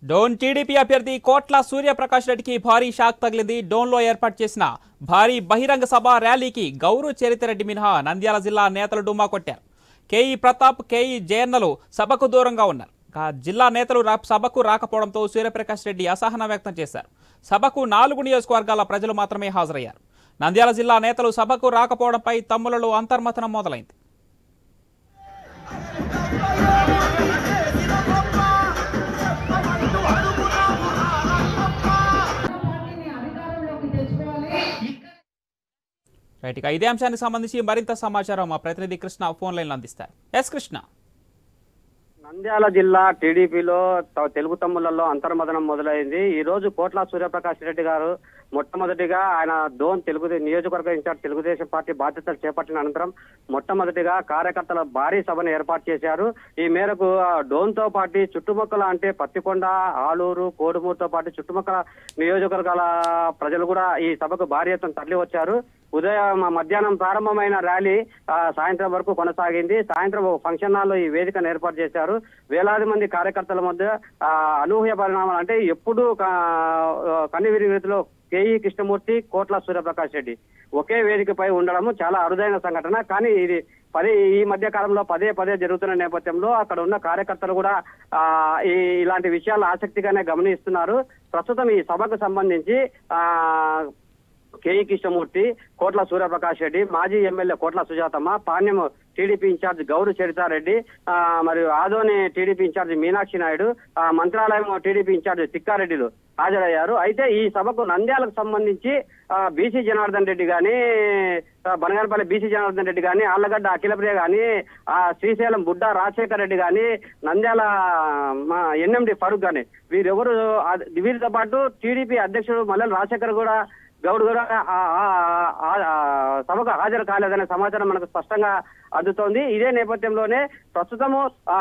Dhone TDP అభ్యర్థి కోట్ల సూర్యప్రకాష్ రెడ్డికి భారీ షాక్ తగిలింది. డోన్లో ఏర్పాటు చేసిన భారీ బహిరంగ సభ ర్యాలీకి గౌరు చరిత్రెడ్డి మినహా నంద్యాల జిల్లా నేతలు డుమ్మా కొట్టారు. కేఈ ప్రతాప్, కేఈ జయన్నలు సభకు దూరంగా ఉన్నారు. జిల్లా నేతలు సభకు రాకపోవడంతో సూర్యప్రకాష్ రెడ్డి అసహనం వ్యక్తం చేశారు. సభకు 4 నియోజకవర్గాల ప్రజలు మాత్రమే హాజరయ్యారు. నంద్యాల జిల్లా నేతలు సభకు రాకపోవడంపై తమ్ములలో అంతర్మథనం మొదలైంది. రైట్, ఇక ఇదే అంశానికి సంబంధించి మరింత సమాచారం మా ప్రతినిధి కృష్ణ ఫోన్ లైన్లో అందిస్తారు. ఎస్ కృష్ణ. నంద్యాల జిల్లా టీడీపీలో తెలుగు తమ్ముళ్లలో అంతర్మదనం మొదలైంది. ఈ రోజు కోట్ల సూర్యప్రకాష్ రెడ్డి గారు మొట్టమొదటిగా ఆయన డోన్ నియోజకవర్గ ఇన్ఛార్జ్ తెలుగుదేశం పార్టీ బాధ్యతలు చేపట్టిన అనంతరం మొట్టమొదటిగా కార్యకర్తల భారీ సభను ఏర్పాటు చేశారు. ఈ మేరకు డోన్ తో పాటు చుట్టుముక్కల అంటే పత్తికొండ, ఆలూరు, కోడుమూరుతో పాటు చుట్టుముక్కల నియోజకవర్గాల ప్రజలు కూడా ఈ సభకు భారీ ఎత్తున తరలి వచ్చారు. మధ్యాహ్నం ప్రారంభమైన ర్యాలీ సాయంత్రం వరకు కొనసాగింది. సాయంత్రం ఫంక్షన్ హాల్లో ఈ వేదికను ఏర్పాటు చేశారు. వేలాది మంది కార్యకర్తల మధ్య అనూహ్య పరిణామాలు అంటే ఎప్పుడూ కన్నివిరి రీతిలో కేఈ కృష్ణమూర్తి, కోట్ల సూర్యప్రకాష్ రెడ్డి ఒకే వేదికపై ఉండడము చాలా అరుదైన సంఘటన. కానీ ఇది ఈ మధ్య కాలంలో పదే జరుగుతున్న నేపథ్యంలో అక్కడ ఉన్న కార్యకర్తలు కూడా ఇలాంటి విషయాలు ఆసక్తిగానే గమనిస్తున్నారు. ప్రస్తుతం ఈ సభకు సంబంధించి కేఈ కృష్ణమూర్తి, కోట్ల సూర్యప్రకాష్ రెడ్డి, మాజీ MLA Kotla Sujathamma, Panyam TDP in-charge Gouru Charitha Reddy, మరియు Adoni TDP in-charge Meenakshi Naidu, Mantralayam TDP in-charge తిక్కారెడ్డిలు హాజరయ్యారు. అయితే ఈ సభకు నంద్యాలకు సంబంధించి బీసీ జనార్దన్ రెడ్డి గాని, బనగానపల్లి బీసీ జనార్దన్ రెడ్డి గాని, ఆళ్లగడ్డ అఖిలప్రియ గాని, శ్రీశైలం బుడ్డా రాజశేఖర్ రెడ్డి గాని, నంద్యాల ఎన్ఎండి ఫరూక్ గాని వీరితో పాటు టీడీపీ అధ్యక్షుడు మల్లెల రాజశేఖర్ కూడా గౌడ్ కూడా సభకు హాజరు కాలేదనే సమాచారం మనకు స్పష్టంగా అందుతోంది. ఇదే నేపథ్యంలోనే ప్రస్తుతము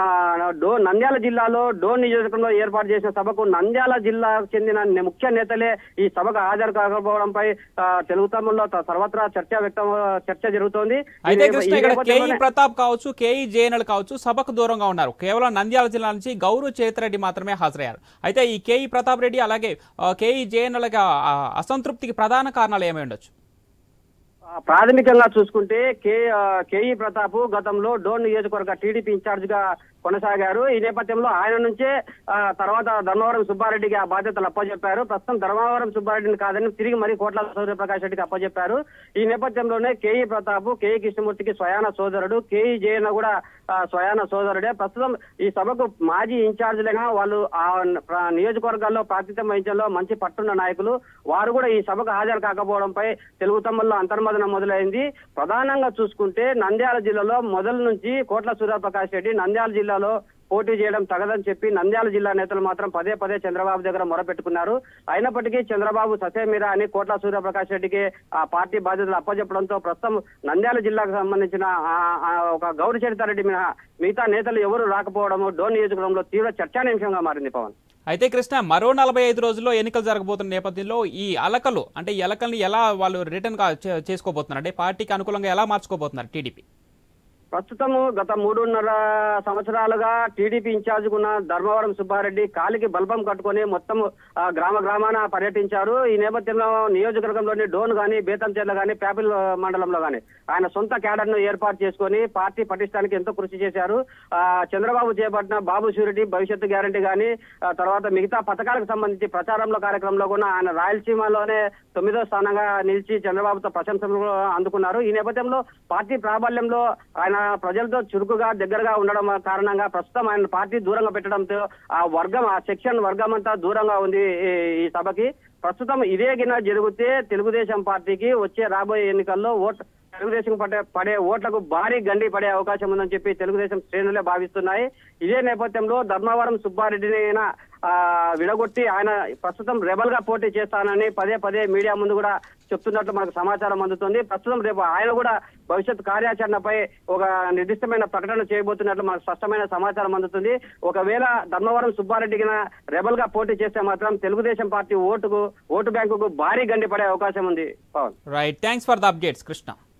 నంద్యాల జిల్లాలో డోన్ నియోజకవర్గంలో ఏర్పాటు చేసిన సభకు నంద్యాల జిల్లాకు చెందిన ముఖ్య నేతలే ఈ సభకు హాజరు కాకపోవడంపై తెలుగు తమ్ముల్లో సర్వత్రా చర్చ జరుగుతోంది. అయితే కృష్ణ, ఇక్కడ కేఈ ప్రతాప్ కావచ్చు, కేఈ జేఎన్ఎల్ కావచ్చు సభకు దూరంగా ఉన్నారు. కేవలం నంద్యాల జిల్లా నుంచి గౌరు చరిత్రెడ్డి మాత్రమే హాజరయ్యారు. అయితే ఈ కేఈ ప్రతాప్ రెడ్డి అలాగే కేఈ జేఎన్ఎల్ అసంతృప్తికి ప్రధాన కారణాలు ఏమై ఉండొచ్చు? ప్రాథమికంగా చూసుకుంటే కేఈ ప్రతాప్ గతంలో డోన్ నియోజకవర్గ టీడీపీ ఇన్ఛార్జ్ గా కొనసాగారు. ఈ నేపథ్యంలో ఆయన నుంచే తర్వాత ధర్మవరం సుబ్బారెడ్డికి ఆ బాధ్యతలు అప్పచెప్పారు. ప్రస్తుతం ధర్మవరం సుబ్బారెడ్డిని కాదని తిరిగి మరి కోట్ల సూర్యప్రకాష్ రెడ్డికి అప్పచెప్పారు. ఈ నేపథ్యంలోనే కేఈ ప్రతాప్, కేఈ కృష్ణమూర్తికి స్వయాన సోదరుడు, కేఈ జయన్న కూడా స్వయాన సోదరుడే. ప్రస్తుతం ఈ సభకు మాజీ ఇన్ఛార్జీలుగా వాళ్ళు ఆ నియోజకవర్గాల్లో ప్రాతినిధ్యం వహించడంలో మంచి పట్టున్న నాయకులు. వారు కూడా ఈ సభకు హాజరు కాకపోవడంపై తెలుగు తమ్ముల్లో అంతర్మదనం మొదలైంది. ప్రధానంగా చూసుకుంటే నంద్యాల జిల్లాలో మొదల నుంచి కోట్ల సూర్యప్రకాష్ రెడ్డి నంద్యాల జిల్లాలో పోటీ చేయడం తగదని చెప్పి నంద్యాల జిల్లా నేతలు మాత్రం పదే చంద్రబాబు దగ్గర మొరపెట్టుకున్నారు. అయినప్పటికీ చంద్రబాబు ససేమిరా అని కోట్ల సూర్యప్రకాష్ రెడ్డికి ఆ పార్టీ బాధ్యతలు అప్పచెప్పడంతో ప్రస్తుతం నంద్యాల జిల్లాకు సంబంధించిన ఒక గౌరి చరితారెడ్డి మిగతా నేతలు ఎవరు రాకపోవడము డోన్ నియోజకవర్గంలో తీవ్ర చర్చానీయాంశంగా మారింది. పవన్, అయితే కృష్ణ, మరో 45 రోజుల్లో ఎన్నికలు జరగబోతున్న నేపథ్యంలో ఈ అలకలు అంటే ఈ అలకల్ని ఎలా వాళ్ళు రిటర్న్ చేసుకోబోతున్నారు? అంటే పార్టీకి అనుకూలంగా ఎలా మార్చుకోబోతున్నారు టీడీపీ? ప్రస్తుతం గత 3.5 సంవత్సరాలుగా టీడీపీ ఇన్ఛార్జ్ ఉన్న ధర్మవరం సుబ్బారెడ్డి కాలికి బల్బం కట్టుకుని మొత్తం గ్రామాన పర్యటించారు. ఈ నేపథ్యంలో నియోజకవర్గంలోని డోన్ గాని, బేతంచెర్ల గాని, ప్యాపిల్ మండలంలో గాని ఆయన సొంత క్యాడర్ ను ఏర్పాటు చేసుకుని పార్టీ పటిష్టానికి ఎంతో కృషి చేశారు. చంద్రబాబు చేపట్టిన బాబు షూరిటీ, భవిష్యత్తు గ్యారంటీ గాని, తర్వాత మిగతా పథకాలకు సంబంధించి ప్రచారంలో కార్యక్రమంలో కూడా ఆయన రాయలసీమలోనే 9వ స్థానంగా నిలిచి చంద్రబాబుతో ప్రశంసలు అందుకున్నారు. ఈ నేపథ్యంలో పార్టీ ప్రాబల్యంలో ఆయన ప్రజలతో చురుకుగా దగ్గరగా ఉండడం కారణంగా ప్రస్తుతం ఆయన పార్టీ దూరంగా పెట్టడంతో ఆ సెక్షన్ వర్గం అంతా దూరంగా ఉంది ఈ సభకి. ప్రస్తుతం ఇదే గిన జరిగితే తెలుగుదేశం పార్టీకి వచ్చే రాబోయే ఎన్నికల్లో తెలుగుదేశం పడే ఓట్లకు భారీ గండి పడే అవకాశం ఉందని చెప్పి తెలుగుదేశం శ్రేణులే భావిస్తున్నాయి. ఇదే నేపథ్యంలో ధర్మవరం సుబ్బారెడ్డిని విడగొట్టి ఆయన ప్రస్తుతం రెబల్ గా పోటీ చేస్తానని పదే మీడియా ముందు కూడా చెప్తున్నట్లు మనకు సమాచారం అందుతుంది. ప్రస్తుతం రేపు ఆయన కూడా భవిష్యత్ కార్యాచరణపై ఒక నిర్దిష్టమైన ప్రకటన చేయబోతున్నట్లు మనకు స్పష్టమైన సమాచారం అందుతుంది. ఒకవేళ ధర్మవరం సుబ్బారెడ్డికి రెబల్ గా పోటీ చేస్తే మాత్రం తెలుగుదేశం పార్టీ ఓటు బ్యాంకుకు భారీ గండి పడే అవకాశం ఉంది. Right, thanks for the updates Krishna.